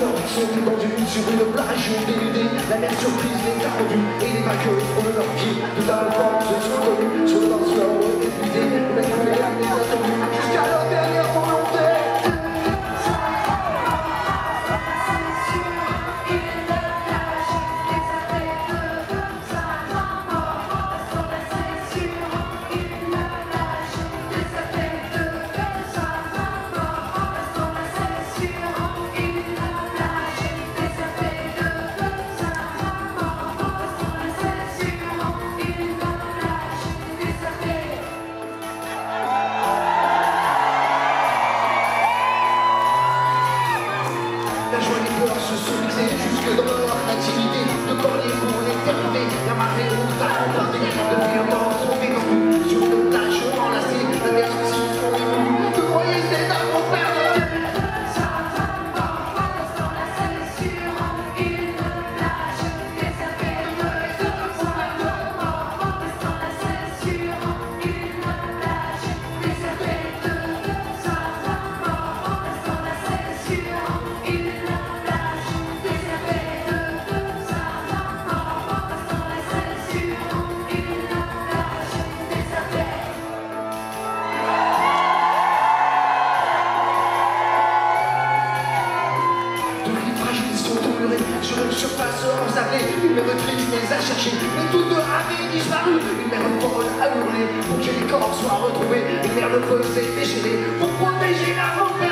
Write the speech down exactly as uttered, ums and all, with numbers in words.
morts sont étendus sur une plage dénudée. La mer surprise les a rendus et les vainqueurs ont de leurs pieds. Tout à l'enfant se sont connus sur le danseur épuisé. On a coulé à mes attendus jusqu'à leur dernière volonté. La joie et les peurs se sont mixées jusque dans leur activité. De cornier pour l'éternité, la marée haute a emporté. Depuis le temps sont décompus sur nos plages enlacées. La mer s'y font évoluer. De croyez c'est à mon père. Sur une surface ensablée, une mer triste les a cherchés, mais toutes avaient disparu. Une mer folle a hurlé pour que les corps soient retrouvés. Une mer de feu s'est déchaînée pour protéger la montagne.